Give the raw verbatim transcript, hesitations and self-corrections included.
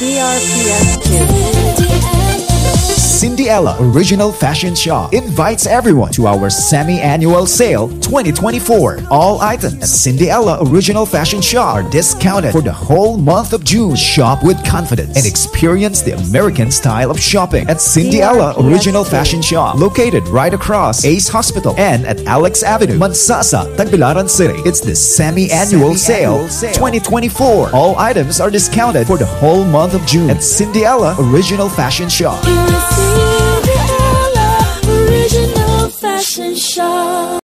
D R P S Kids. Cinderella Original Fashion Shop invites everyone to our semi-annual sale twenty twenty-four. All items at Cinderella Original Fashion Shop are discounted for the whole month of June. Shop with confidence and experience the American style of shopping at Cinderella Original Fashion Shop, located right across Ace Hospital and at Alex Avenue, Mansasa, Tagbilaran City. It's the semi-annual sale twenty twenty-four. All items are discounted for the whole month of June at Cinderella Original Fashion Shop. Cinderella Original Fashion Shop.